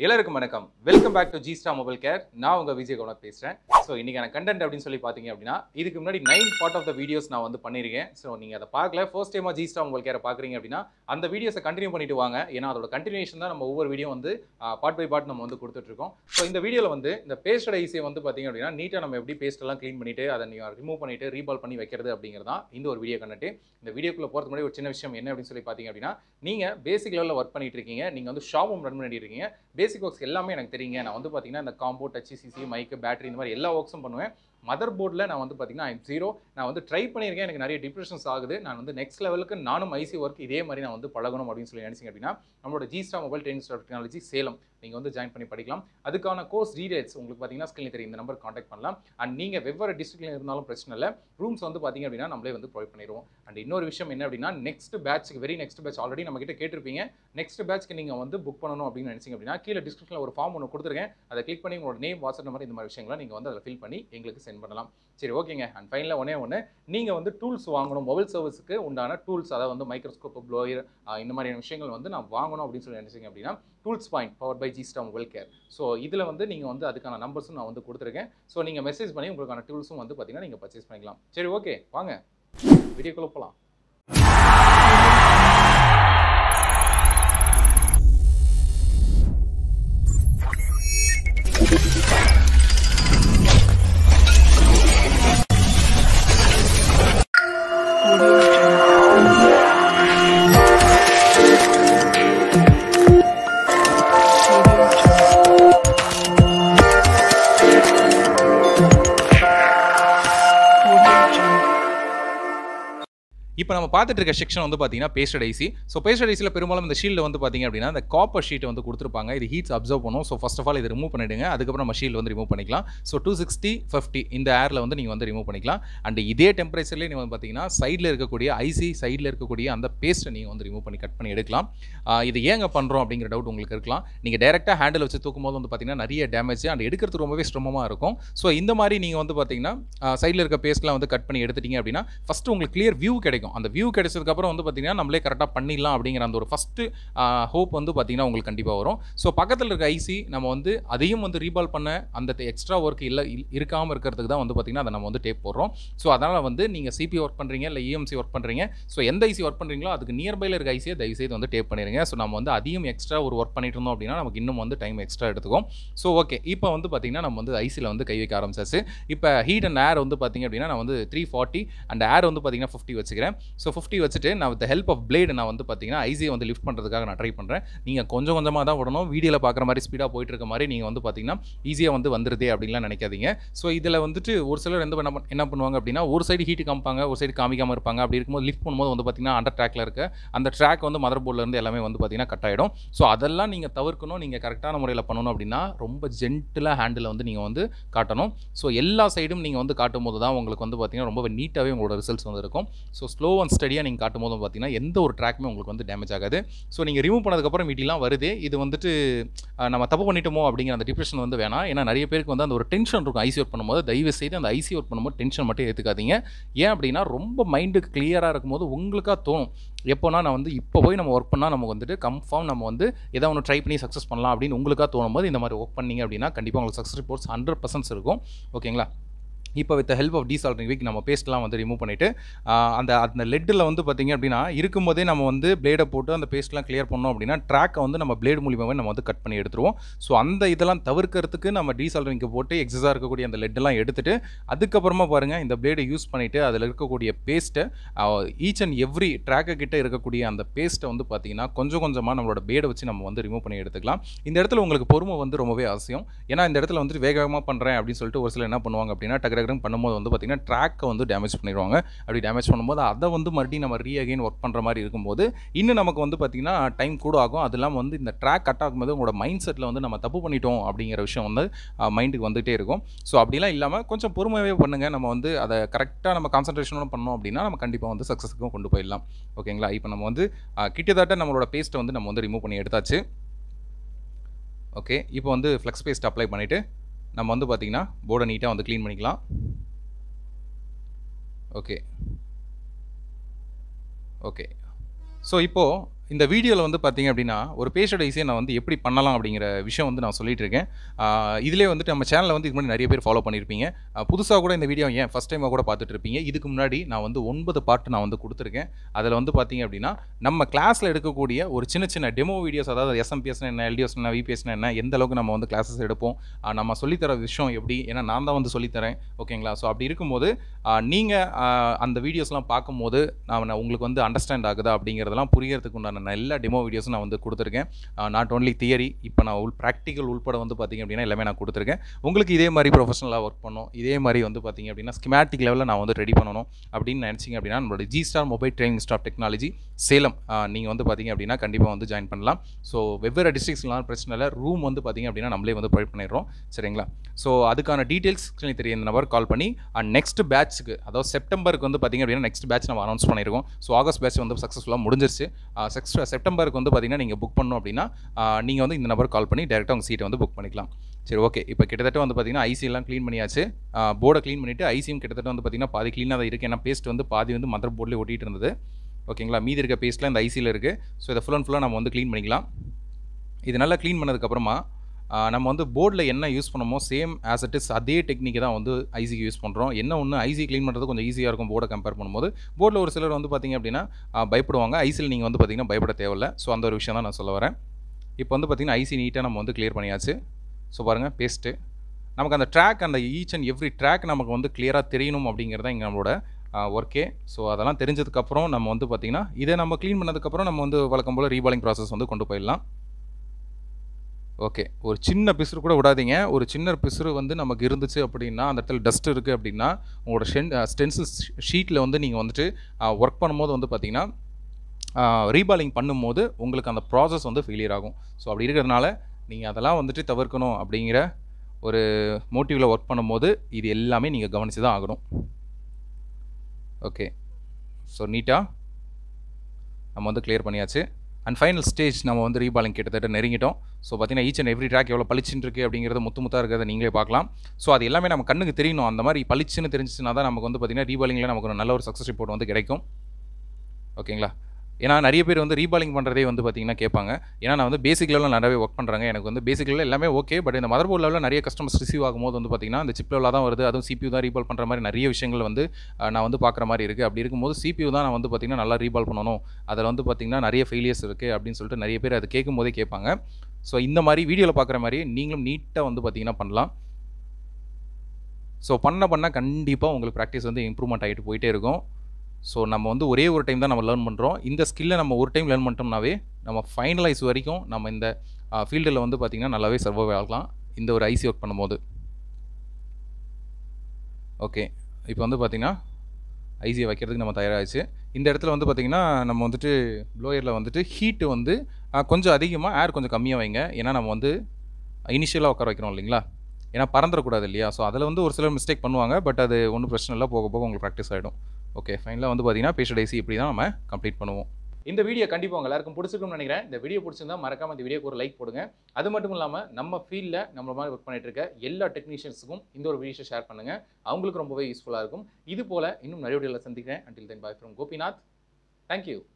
எல்லாருக்கும் வணக்கம். Welcome back to G star mobile care. நான் உங்க விஜய் கவுனத் பேசுறேன். ஸோ இன்னைக்கான கண்டென்ட் அப்படின்னு சொல்லி பார்த்தீங்க அப்படின்னா, இதுக்கு முன்னாடி 9 பார்ட் ஆஃப் த வீடியோஸ் நான் வந்து பண்ணியிருக்கேன். ஸோ நீங்கள் அதை பார்க்கல, ஃபர்ஸ்ட் டைமாக ஜி ஸ்டார் மொபைல் கேரை பார்க்குறீங்க அப்படின்னா அந்த வீடியோஸை கண்டினியூ பண்ணிட்டு வாங்க. ஏன்னா அதோட கண்டினியூஷன் தான் நம்ம ஒவ்வொரு வீடியோ வந்து பார்ட் பை பார்ட் நம்ம வந்து கொடுத்துட்ருக்கோம். ஸோ இந்த வீடியோவில் வந்து இந்த பேஸ்டட் ஐசியை வந்து பார்த்தீங்க அப்படின்னா நீட்டாக நம்ம எப்படி பேஸ்டெல்லாம் க்ளீன் பண்ணிட்டு அதை நீங்கள் ரிமூவ் பண்ணிட்டு ரீபால் பண்ணி வைக்கிறது அப்படிங்கிறதான் இந்த ஒரு வீடியோ கண்டென்ட். இந்த வீடியோக்குள்ள போகிறதுக்கு முன்னாடி ஒரு சின்ன விஷயம் என்ன அப்படின்னு சொல்லி பார்த்தீங்க அப்படின்னா, நீங்கள் பேசிக் லெவலில் ஒர்க் பண்ணிட்டு இருக்கீங்க, நீங்கள் வந்து ஷாப்பும் ரன் பண்ணிட்டு இருக்கீங்க. பேசிக் ஒர்க்ஸ் எல்லாமே எனக்கு தெரியுங்க. நான் வந்து பார்த்தீங்கன்னா இந்த காம்போ, டச், சிசி, மைக்கு, பேட்டரி இந்த மாதிரி எல்லா ஒர்க்ஸும் பண்ணுவேன். மதர் போர்டில் நான் வந்து பார்த்தீங்கன்னா ஐம் ஜீரோ. நான் வந்து ட்ரை பண்ணியிருக்கேன், எனக்கு நிறைய டிப்ரெஷன்ஸ் ஆகுது. நான் வந்து நெக்ஸ்ட் லெவலுக்கு நானும் ஐசி ஒர்க் இதே மாதிரி நான் வந்து பழகணும் அப்படின்னு சொல்லி நினைச்சிங்க அப்படின்னா நம்மளோட G star mobile training technology Salem நீங்கள் வந்து ஜாயின் பண்ணி படிக்கலாம். அதுக்கான கோர்ஸ் டீடைல்ஸ் உங்களுக்கு பார்த்தீங்கன்னா ஸ்கிரீனில் தெரியும், இந்த நம்பர் காண்டாக்ட் பண்ணலாம். அண்ட் நீங்கள் வெவ்வேறு டிஸ்ட்ரிக்ட்ல இருந்தாலும் பிரச்சனை இல்லை, ரூம்ஸ் வந்து பார்த்தீங்க அப்படின்னா நம்மளே வந்து ப்ரொவைட் பண்ணிடுவோம். அண்ட் இன்னொரு விஷயம் என்ன அப்படின்னா, நெக்ஸ்ட் பேட்ச்க்கு வெரி நெக்ஸ்ட் பேட்ச் ஆல்ரெடி நம்ம கிட்ட கேட்டிருப்பீங்க. நெக்ஸ்ட் பேட்ச்க்கு நீங்கள் வந்து புக் பண்ணணும் அப்படின்னு நினைச்சிங்க அப்படின்னா கீழே டிஸ்கிரிப்ஷனில் ஒரு ஃபார்ம் ஒன்று கொடுத்துருக்கேன். அதை கிளிக் பண்ணி உங்களோட நேம், வாட்ஸ்அப் நம்பர் இந்த மாதிரி விஷயங்களை நீங்கள் வந்து அதில் ஃபில் பண்ணி எங்களுக்கு சென்ட் பண்ணலாம். சரி, ஓகேங்க. அண்ட் ஃபைனலாக ஒன்று நீங்கள் வந்து டூல்ஸ் வாங்கணும், மொபைல் சர்வீஸுக்கு உண்டான டூல்ஸ், அதாவது வந்து மைக்ரோஸ்கோப், ப்ளோயர், இந்த மாதிரியான விஷயங்கள் வந்து நான் வாங்கணும் அப்படின்னு சொல்லி நினைச்சிங்க அப்படின்னா tools point power by G star mobile care. So இதில் வந்து நீங்கள் வந்து அதுக்கான நம்பர்ஸும் நான் வந்து கொடுத்துருக்கேன். ஸோ நீங்கள் மெசேஜ் பண்ணி உங்களுக்கான டூல்ஸும் வந்து பார்த்தீங்கன்னா நீங்கள் பர்ச்சேஸ் பண்ணிக்கலாம். சரி, ஓகே, வாங்க வீடியோக்குள்ள போகலாம். இப்போ நம்ம பார்த்துட்டு இருக்க செக்ஷன் வந்து பார்த்தீங்கன்னா பேஸ்டட் ஐசி. ஸோ பேஸ்டட் ஐசியில் பெரும்பாலும் இந்த ஷீல்டு வந்து பார்த்தீங்க அப்படின்னா இந்த காப்பர் ஷீட் வந்து கொடுத்துருப்பாங்க. இது ஹீட்ஸ் அப்சர்வ் பண்ணும். ஸோ ஃபர்ஸ்ட் ஆஃப் ஆல் இது ரிமூவ் பண்ணிடுங்க. அதுக்கப்புறம் நம்ம ஷீல்டு வந்து ரிமூவ் பண்ணிக்கலாம். ஸோ 260, 50 இந்த ஏரில் வந்து நீங்கள் வந்து ரிமூவ் பண்ணிக்கலாம். அண்ட் இதே டெம்பரேச்சர்லேயே நீங்கள் வந்து பார்த்தீங்கன்னா சைடில் இருக்கக்கூடிய ஐசி, சைடில் இருக்கக்கூடிய அந்த பேஸ்ட்டை நீங்கள் வந்து ரிமூவ் பண்ணி கட் பண்ணி எடுக்கலாம். இது ஏங்க பண்ணுறோம் அப்படிங்கிற டவுட் உங்களுக்கு இருக்கலாம். நீங்கள் டேரெக்டாக ஹேண்டில் வச்சு தூக்கும் போது வந்து பார்த்தீங்கன்னா நிறைய டேமேஜ் அண்ட் எடுக்கிறது ரொம்பவே சிரமமாக இருக்கும். ஸோ இந்த மாதிரி நீங்கள் வந்து பார்த்தீங்கன்னா சைடில் இருக்க பேஸ்ட்லாம் வந்து கட் பண்ணி எடுத்துட்டீங்க அப்படின்னா ஃபஸ்ட்டு உங்களுக்கு கிளியர் வியூ கிடைக்கும். அந்த வியூ கிடைச்சதுக்கப்புறம் வந்து பார்த்தீங்கன்னா நம்மளே கரெக்டாக பண்ணிடலாம் அப்படிங்கிற அந்த ஒரு ஃபஸ்ட்டு ஹோப் வந்து பார்த்தீங்கன்னா உங்களுக்கு கண்டிப்பாக வரும். ஸோ பக்கத்தில் இருக்க ஐசி நம்ம வந்து அதையும் வந்து ரீபால் பண்ண அந்த எக்ஸ்ட்ரா ஒர்க் இருக்காமல் இருக்கிறதுக்கு தான் வந்து பார்த்தீங்கன்னா அதை நம்ம வந்து டேப் போடுறோம். ஸோ அதனால் வந்து நீங்கள் சிபி ஒர்க் பண்ணுறீங்க இல்லை இஎம்சி ஒர்க் பண்ணுறீங்க, ஸோ எந்த ஐசி ஒர்க் பண்ணுறீங்களோ அதுக்கு நியர்பையில் இருக்க ஐசியை தயவுசெய்து வந்து டேப் பண்ணிடுங்க. ஸோ நம்ம வந்து அதையும் எக்ஸ்ட்ரா ஒரு ஒர்க் பண்ணிட்டு இருந்தோம் அப்படின்னா நமக்கு இன்னும் வந்து டைம் எக்ஸ்ட்ரா எடுத்துக்கும். ஸோ ஓகே, இப்போ வந்து பார்த்தீங்கன்னா நம்ம வந்து ஐசியில் வந்து கை வைக்க ஆரம்பிச்சாச்சு. இப்போ ஹீட் அண்ட் ஏர் வந்து பார்த்தீங்க அப்படின்னா நான் வந்து 340 அண்ட் ஏர் வந்து பார்த்தீங்கன்னா 50 வச்சுக்கிறேன். ஸோ 50 வச்சுட்டு நான் வித் ஹெல்ப் ஆஃப் பிளேடு நான் வந்து பார்த்தீங்கன்னா ஐசியை வந்து லிஃப்ட் பண்ணுறதுக்காக நான் ட்ரை பண்ணுறேன். நீங்கள் கொஞ்சம் கொஞ்சமாக தான் விடணும். வீடியோவில் பார்க்குற மாதிரி ஸ்பீடாக போயிட்டு இருக்க மாதிரி நீங்கள் வந்து பார்த்தீங்கன்னா ஈஸியாக வந்து வந்துருதே அப்படின்லாம் நினைக்காதீங்க. ஸோ இதில் வந்துட்டு ஒரு சிலர் என்ன பண்ணுவாங்க அப்படின்னா ஒரு சைடு ஹீட்டு காமிப்பாங்க, ஒரு சைடு காமிக்காமல் இருப்பாங்க. அப்படி இருக்கும்போது லிஃப்ட் பண்ணும்போது வந்து பார்த்தீங்கன்னா அண்டர் ட்ராக்ல இருக்க அந்த ட்ராக் வந்து மதர் போர்ட்லேருந்து எல்லாமே வந்து பார்த்தீங்கன்னா கட் ஆகிடும். ஸோ அதெல்லாம் நீங்கள் தவிர்க்கணும். நீங்கள் கரெக்டான முறையில் பண்ணணும் அப்படின்னா ரொம்ப ஜென்டிலாக ஹேண்டில் வந்து நீங்கள் வந்து காட்டணும். ஸோ எல்லா சைடும் நீங்கள் வந்து காட்டும் போது தான் உங்களுக்கு வந்து பார்த்தீங்கன்னா ரொம்ப நீட்டாகவே உங்களோட ரிசல்ட்ஸ் வந்து இருக்கும். ஸோ ஸ்லோ அண்ட் ஸ்டடியாக நீங்கள் காட்டும் போது பார்த்தீங்கன்னா எந்த ஒரு ட்ராக்குமே உங்களுக்கு வந்து டேமேஜ் ஆகாது. ஸோ நீங்கள் ரிமூவ் பண்ணதுக்கப்புறம் வீட்டிலாம் வருது, இது வந்துட்டு நம்ம தப்பு பண்ணிட்டோமோ அப்படிங்கிற அந்த டிப்ரெஷன் வந்து வேணாம். ஏன்னா நிறைய பேருக்கு வந்து அந்த ஒரு டென்ஷன் இருக்கும் ஐசி ஒர்க் பண்ணும்போது. தயவு செய்து அந்த ஐசி ஒர்க் பண்ணும்போது டென்ஷன் மட்டும் ஏற்றுக்காதீங்க. ஏன் அப்படின்னா ரொம்ப மைண்டுக்கு கிளியராக இருக்கும்போது உங்களுக்காக தோணும், எப்போனா நான் வந்து இப்போ போய் நம்ம ஒர்க் பண்ணால் நமக்கு வந்துட்டு கன்ஃபார்ம் நம்ம வந்து ஏதாவது ஒன்று ட்ரை பண்ணி சக்ஸஸ் பண்ணலாம் அப்படின்னு உங்களுக்காக தோணும் போது இந்த மாதிரி ஒர்க் பண்ணிங்க அப்படின்னா கண்டிப்பாக உங்களுக்கு சக்ஸஸ் ரிப்போர்ட்ஸ் 100% இருக்கும். ஓகேங்களா? இப்போ with help of desoldering wick நம்ம பேஸ்ட்லாம் வந்து ரிமூவ் பண்ணிவிட்டு அந்த லெட்டில் வந்து பார்த்திங்க அப்படின்னா இருக்கும்போதே நம்ம வந்து பிளேடை போட்டு அந்த பேஸ்ட்லாம் கிளியர் பண்ணோம் அப்படின்னா ட்ராக்கை வந்து நம்ம பிளேடு மூலியமாகவே நம்ம வந்து கட் பண்ணி எடுத்துருவோம். ஸோ அந்த இதெல்லாம் தவிர்க்கிறதுக்கு நம்ம டீசால்டரிங்க்கு போட்டு எக்ஸஸாக இருக்கக்கூடிய அந்த லெட்டெல்லாம் எடுத்துகிட்டு அதுக்கப்புறமா பாருங்கள் இந்த பிளேடை யூஸ் பண்ணிவிட்டு அதில் இருக்கக்கூடிய பேஸ்ட்டை ஈச் அண்ட் எவ்ரி ட்ராக்கை கிட்ட இருக்கக்கூடிய அந்த பேஸ்ட்டை வந்து பார்த்திங்கன்னா கொஞ்சம் கொஞ்சமாக நம்மளோட பிளேடை வச்சு நம்ம வந்து ரிமூவ் பண்ணி எடுத்துக்கலாம். இந்த இடத்துல உங்களுக்கு பொறுமை வந்து ரொம்பவே அவசியம். ஏன்னா இந்த இடத்துல வந்துட்டு வேகமாக பண்ணுறேன் அப்படின்னு சொல்லிட்டு ஒரு சிலர் என்ன பண்ணுவாங்க அப்படின்னா பண்ணும்போது வந்து பார்த்தீங்கன்னா ட்ராக்கை வந்து டேமேஜ் பண்ணிடுவாங்க. அப்படி டேமேஜ் பண்ணும்போது அதை வந்து மறுபடியும் நம்ம அகைன் ஒர்க் பண்ணுற மாதிரி இருக்கும்போது இன்னும் நமக்கு வந்து பார்த்தீங்கன்னா டைம் கூட ஆகும். அது இல்லாமல் வந்து இந்த ட்ராக் கட் ஆகும்போது உங்களோட மைண்ட் செட்டில் வந்து நம்ம தப்பு பண்ணிட்டோம் அப்படிங்கிற விஷயம் வந்து மைண்டுக்கு வந்துகிட்டே இருக்கும். ஸோ அப்படிலாம் இல்லாமல் கொஞ்சம் பொறுமையாகவே பண்ணுங்கள். நம்ம வந்து அதை கரெக்டாக நம்ம கான்சன்ட்ரேஷனோட பண்ணோம் அப்படின்னா நம்ம கண்டிப்பாக வந்து சக்ஸஸுக்கும் கொண்டு போயிடலாம். ஓகேங்களா? இப்போ நம்ம வந்து கிட்டத்தட்ட நம்மளோட பேஸ்ட்டை வந்து நம்ம வந்து ரிமூவ் பண்ணி எடுத்தாச்சு. ஓகே, இப்போ வந்து ஃப்ளெக்ஸ் பேஸ்ட் அப்ளை பண்ணிவிட்டு நம்ம வந்து பார்த்திங்கன்னா போர்டை நீட்டாக வந்து க்ளீன் பண்ணிக்கலாம். ஓகே. ஸோ இப்போது இந்த வீடியோவில் வந்து பார்த்தீங்க அப்படின்னா ஒரு பேஷண்ட் ஐசியை நான் வந்து எப்படி பண்ணலாம் அப்படிங்கிற விஷயம் வந்து நான் சொல்லிட்டு இருக்கேன். இதிலே வந்துட்டு நம்ம சேனலில் வந்து இதுக்கு முன்னாடி நிறைய பேர் ஃபாலோ பண்ணியிருப்பீங்க. புதுசாக கூட இந்த வீடியோ ஏன் ஃபஸ்ட் டைமாக கூட பார்த்துட்டு இருப்பீங்க. இதுக்கு முன்னாடி நான் வந்து 9 பார்ட் நான் வந்து கொடுத்துருக்கேன். அதில் வந்து பார்த்தீங்க அப்படின்னா நம்ம கிளாஸில் எடுக்கக்கூடிய ஒரு சின்ன சின்ன டெமோ வீடியோஸ், அதாவது எஸ்எம்பிஎஸ்னா என்ன, எல்டிஎஸ் என்ன, விபிஎஸ்னா என்ன, எந்த அளவுக்கு நம்ம வந்து கிளாஸஸ் எடுப்போம், நம்ம சொல்லித்தர விஷயம் எப்படி, ஏன்னா நான் தான் வந்து சொல்லித்தரேன். ஓகேங்களா? ஸோ அப்படி இருக்கும்போது நீங்கள் அந்த வீடியோஸ்லாம் பார்க்கும்போது நான் உங்களுக்கு வந்து அண்டர்ஸ்டாண்ட் ஆகுதா அப்படிங்கிறதெல்லாம் புரியறதுக்கு உண்டான எல்லா டெமோ வீடியோஸும் நான் வந்து கொடுத்துருக்கேன். நாட் ஓன்லி தியரி, இப்போ நான் ப்ராக்டிக்கல் உள்பட வந்து பார்த்திங்க அப்படின்னா எல்லாமே நான் கொடுத்துருக்கேன். உங்களுக்கு இதே மாதிரி ப்ரொஃபஷனலாக ஒர்க் பண்ணணும், இதே மாதிரி வந்து பார்த்திங்க அப்படின்னா ஸ்கிமேட்டிக் லெவலில் நான் வந்து ரெடி பண்ணணும் அப்படின்னு நினச்சிங்க அப்படின்னா நம்மளோட G-Star mobile training staff technology Salem நீங்கள் வந்து பார்த்திங்க அப்படின்னா கண்டிப்பாக வந்து ஜாயின் பண்ணலாம். ஸோ வெவ்வேறு டிஸ்ட்ரிக்ஸ்லாம் பிரச்சனை இல்லை, ரூம் வந்து பார்த்திங்க அப்படின்னா நம்மளே வந்து ப்ரொவைட் பண்ணிடுறோம். சரிங்களா? ஸோ அதுக்கான டீட்டெயில்ஸ் தெரிய இந்த நம்பர் கால் பண்ணி நெக்ஸ்ட் பேட்ச்க்கு, அதாவது செப்டம்பருக்கு வந்து பார்த்திங்க அப்படின்னா நெக்ஸ்ட் பேட்ச் நம்ம அனௌன்ஸ் பண்ணியிருக்கோம். ஸோ ஆகஸ்ட் பேட்ச் வந்து சக்ஸஸ்ஃபுல்லாக முடிஞ்சிருச்சு. செப்டம்பருக்கு வந்து பார்த்திங்கன்னா நீங்கள் புக் பண்ணணும் அப்படின்னா நீங்கள் வந்து இந்த நம்பர் கால் பண்ணி டேரெக்டாக உங்கள் சீட்டை வந்து புக் பண்ணிக்கலாம். சரி, ஓகே. இப்போ கிட்டத்தட்ட வந்து பார்த்திங்கன்னா ஐசியெல்லாம் க்ளீன் பண்ணியாச்சு. போர்டை க்ளீன் பண்ணிவிட்டு ஐசியும் கிட்டத்தட்ட வந்து பார்த்திங்கன்னா பாதி க்ளீனாக தான் இருக்குது. ஏன்னா பேஸ்ட் வந்து பாதி வந்து மதர் போர்ட்லேயே ஒட்டிகிட்டு இருந்தது. ஓகேங்களா? மீதி இருக்க பேஸ்ட்டில் இந்த ஐசியில் இருக்குது. ஸோ இதை ஃபுல் அண்ட் ஃபுல்லாக நம்ம வந்து க்ளீன் பண்ணிக்கலாம். இது நல்லா க்ளீன் பண்ணதுக்கப்புறமா நம்ம வந்து போர்டில் என்ன யூஸ் பண்ணமோ சேம் ஆஸ் இட் இஸ் அதே டெக்னிக்கை தான் வந்து ஐசிக்கு யூஸ் பண்ணுறோம். என்ன ஒன்று, ஐசி க்ளீன் பண்ணுறது கொஞ்சம் ஈஸியாக இருக்கும் போர்டை கம்பேர் பண்ணும்போது. போர்டில் ஒரு சிலர் வந்து பார்த்திங்க அப்படின்னா பயப்படுவாங்க. ஐசியில் நீங்கள் வந்து பார்த்திங்கன்னா பயப்பட தேவையில்லை. ஸோ அந்த ஒரு விஷயம் தான் நான் சொல்ல வரேன். இப்போ வந்து பார்த்திங்கன்னா ஐசி நீட்டாக நம்ம வந்து கிளியர் பண்ணியாச்சு. ஸோ பாருங்கள், பேஸ்ட்டு நமக்கு அந்த ட்ராக், அந்த ஈச் அண்ட் எவ்ரி ட்ராக் நமக்கு வந்து கிளியராக தெரியணும் அப்படிங்கிறது தான் இங்கே நம்மளோட ஒர்க்கே. ஸோ அதெல்லாம் தெரிஞ்சதுக்கப்புறம் நம்ம வந்து பார்த்திங்கன்னா இதை நம்ம க்ளீன் பண்ணதுக்கப்புறம் நம்ம வந்து வழக்கம் போல் ரீபாலிங் ப்ராசஸ் வந்து கொண்டு போயிடலாம். ஓகே, ஒரு சின்ன பிசுறு கூட விடாதீங்க. ஒரு சின்ன பிசுறு வந்து நமக்கு இருந்துச்சு அப்படின்னா, அந்த இடத்துல டஸ்ட் இருக்குது அப்படின்னா, உங்களோட ஸ்டென்சில் ஷீட்டில் வந்து நீங்கள் வந்துட்டு ஒர்க் பண்ணும்போது வந்து பார்த்திங்கன்னா ரீபாலிங் பண்ணும்போது உங்களுக்கு அந்த ப்ராசஸ் வந்து ஃபெயிலியர் ஆகும். ஸோ அப்படி இருக்கிறதுனால நீங்கள் அதெல்லாம் வந்துட்டு தவிர்க்கணும் அப்படிங்கிற ஒரு மோட்டிவில் ஒர்க் பண்ணும்போது இது எல்லாமே நீங்கள் கவனித்து தான் ஆகணும். ஓகே, ஸோ நீட்டாக நம்ம வந்து கிளியர் பண்ணியாச்சு. அண்ட் ஃபைனல் ஸ்டேஜ் நம்ம வந்து ரீபாலிங் கிட்டத்தட்ட நெருங்கிட்டோம். ஸோ பார்த்தீங்கன்னா ஈச் அண்ட் எவ்ரி ட்ராக் எவ்வளோ பளிச்சுன்னு இருக்குது அப்படிங்கிறது முத்தாக இருக்கிறத நீங்களே பார்க்கலாம். ஸோ அது எல்லாமே நம்ம கண்ணுக்கு தெரியணும். அந்த மாதிரி பளிச்சுன்னு தெரிஞ்சிச்சுன்னா தான் நமக்கு வந்து பார்த்திங்கன்னா ரீபாலிங்கில் நமக்கு ஒரு நல்ல ஒரு சக்ஸஸ் ரிப்போர்ட் வந்து கிடைக்கும். ஓகேங்களா? ஏன்னா நிறைய பேர் வந்து ரீபாலிங் பண்ணுறதே வந்து பார்த்திங்கன்னா கேட்பாங்க. ஏன்னா நான் வந்து பேசிக் லெவலில் நிறையவே ஒர்க் பண்ணுறாங்க. எனக்கு வந்து பேசிக் லெவலில் எல்லாமே ஓகே. பட் இந்த மதர் போர்ட் லெவலில் நிறைய கஸ்டமர்ஸ் ரிசீவ் ஆகும்போது வந்து பார்த்திங்கன்னா அந்த சிப் லெவலாக தான் வருது. அதுவும் CPU தான் ரீபால் பண்ணுற மாதிரி நிறைய விஷயங்கள் வந்து நான் வந்து பார்க்குற மாதிரி இருக்குது. அப்படி இருக்கும்போது CPU தான் நான் வந்து பார்த்திங்கன்னா நல்லா ரீபால் பண்ணணும், அதில் வந்து பார்த்திங்கன்னா நிறைய ஃபெயிலியர்ஸ் இருக்குது அப்படின்னு சொல்லிட்டு நிறைய பேர் அது கேட்கும் போதே கேட்பாங்க. ஸோ இந்த மாதிரி வீடியோவில் பார்க்குற மாதிரி நீங்களும் நீட்டாக வந்து பார்த்திங்கன்னா பண்ணலாம். ஸோ பண்ண கண்டிப்பாக உங்களுக்கு ப்ராக்டிஸ் வந்து இம்ப்ரூவ்மெண்ட் ஆகிட்டு போயிட்டே இருக்கும். ஸோ நம்ம வந்து ஒரே ஒரு டைம் தான் நம்ம லேர்ன் பண்ணுறோம். இந்த ஸ்கில்லை நம்ம ஒரு டைம் லேர்ன் பண்ணிட்டோம்னாவே நம்ம ஃபைனலைஸ் வரைக்கும் நம்ம இந்த ஃபீல்டில் வந்து பார்த்திங்கன்னா நல்லாவே சர்வைவ் ஆகலாம் இந்த ஒரு ஐசி ஒர்க் பண்ணும்போது. ஓகே, இப்போ வந்து பார்த்திங்கன்னா ஐசியை வைக்கிறதுக்கு நம்ம தயாராகிடுச்சு. இந்த இடத்துல வந்து பார்த்திங்கன்னா நம்ம வந்துட்டு ப்ளோயரில் வந்துட்டு ஹீட்டு வந்து கொஞ்சம் அதிகமாக, ஏர் கொஞ்சம் கம்மியாக வைங்க. ஏன்னா நம்ம வந்து இனிஷியலாக உட்கார வைக்கிறோம் இல்லைங்களா? ஏன்னா பறந்துடக்கூடாது இல்லையா? ஸோ அதில் வந்து ஒரு சிலர் மிஸ்டேக் பண்ணுவாங்க. பட் அது ஒன்றும் பிரச்சனை இல்லை, போக போக உங்களுக்கு ப்ராக்டிஸ் ஆகிடும். ஓகே, ஃபைனலாக வந்து பார்த்தீங்கன்னா பேஷண்ட் ஐசி இப்படி தான் நம்ம கம்ப்ளீட் பண்ணுவோம். இந்த வீடியோ கண்டிப்பாக உங்கள் எல்லாருக்கும் பிடிச்சிருக்கும்னு நினைக்கிறேன். இந்த வீடியோ பிடிச்சிருந்தா மறக்காம இந்த வீடியோக்கு ஒரு லைக் போடுங்க. அது மட்டும் இல்லாமல் நம்ம ஃபீல்டில் நம்மள மாதிரி ஒர்க் பண்ணிட்டு இருக்க எல்லா டெக்னீஷியன்ஸுக்கும் இந்த ஒரு வீடியோ ஷேர் பண்ணுங்கள். அவங்களுக்கு ரொம்பவே யூஸ்ஃபுல்லாக இருக்கும். இது போல் இன்னும் நிறைய வீடியோவில் சந்திக்கிறேன். Until then, bye from Gopinath. Thank you.